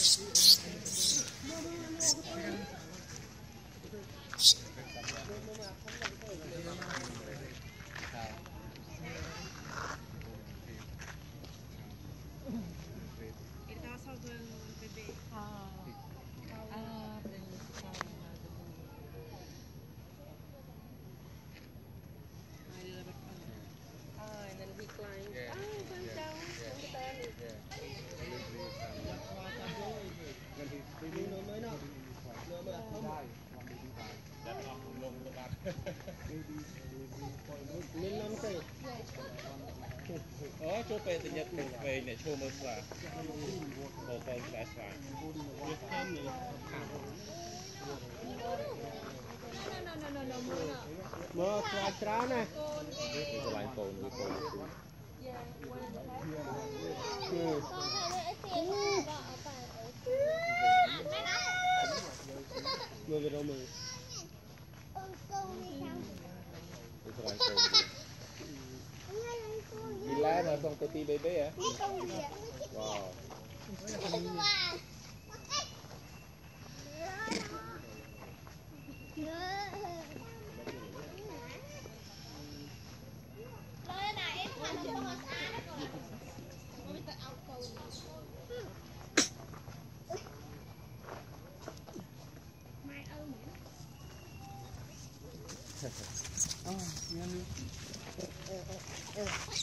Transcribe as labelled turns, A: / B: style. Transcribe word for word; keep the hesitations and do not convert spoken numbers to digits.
A: Ờ, chỗ về thì nhật về này show mơ xòa, hồ con xòa xòa.
B: Mơ xòa xòa nè.
A: Cái line phone với phone.
B: Mơ về đâu mơ.
A: Cái line phone. Gila mà xong teti bebe á. Wow.
B: Oh,